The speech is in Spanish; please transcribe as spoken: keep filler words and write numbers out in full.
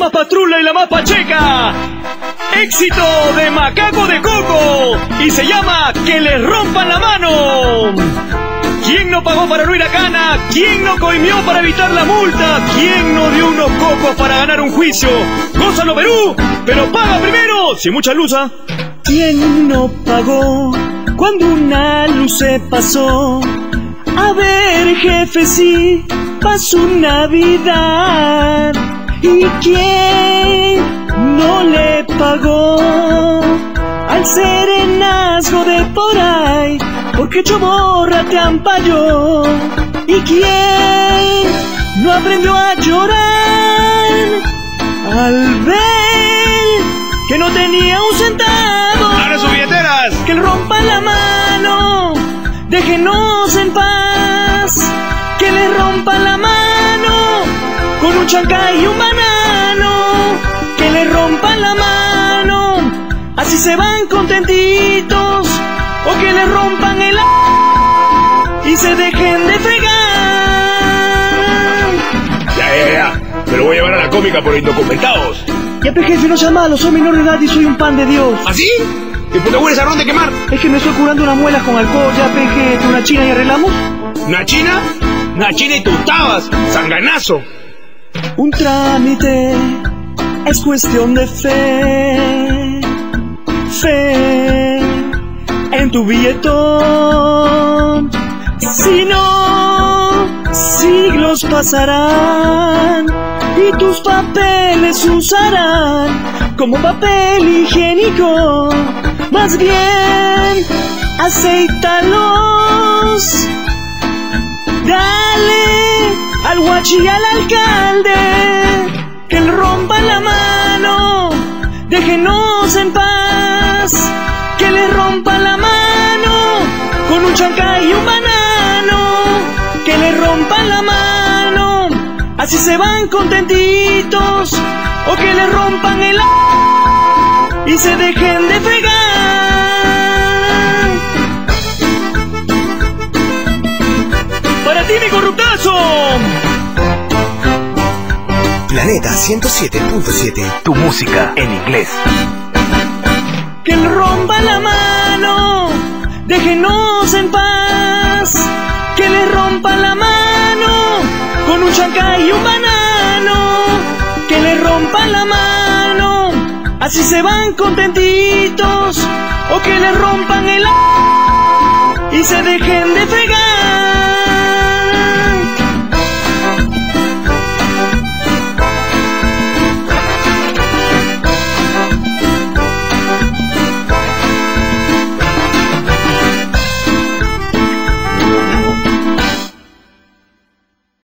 más patrula y la más pacheca. Éxito de Macaco de Coco y se llama Que le rompan la mano. ¿Quién no pagó para no ir a cana? ¿Quién no coimió para evitar la multa? ¿Quién no dio unos cocos para ganar un juicio? Gózalo, Perú, pero paga primero, sin mucha luza. ¿Quién no pagó cuando una luz se pasó? A ver, jefe, sí, pasó Navidad. ¿Y quién no le pagó al serenazgo de por ahí? Porque Chomorra te ampalló. ¿Y quién no aprendió a llorar al ver que no tenía un centavo? ¡Abre sus billeteras! Que le rompa la mano, déjenos en paz. Que le rompa la mano con un chancay y un banano. Que le rompan la mano, así se van contentitos. O que le rompan el a... y se dejen de fregar. Ya, ya, ya. Pero voy a llevar a la cómica por indocumentados. Ya, pe, jefe, no sea malo, soy menor de edad y soy un pan de Dios. ¿Así? ¿Y por qué hueles a ron de quemar? Es que me estoy curando unas muelas con alcohol. Ya, pe, jefe, una china y arreglamos. ¿Una china? Una china y tú estabas, sanganazo. Un trámite es cuestión de fe. Fe en tu billetón. Si no, siglos pasarán y tus papeles usarán como papel higiénico. Más bien, aceítalos. Dale al guachi y al alcalde que le rompan la mano. Déjenos en paz. Que le rompan la mano con un chancay y un banano. Que le rompan la mano, así se van contentitos. O que le rompan el a... y se dejen de fregar. Para ti, mi corruptazo. Planeta ciento siete punto siete. Tu música en inglés. Que le rompan la mano, déjenos en paz. Que le rompan la mano con un chancay y un banano. Que le rompan la mano, así se van contentitos. O que le rompan el a... y se dejen de fregar.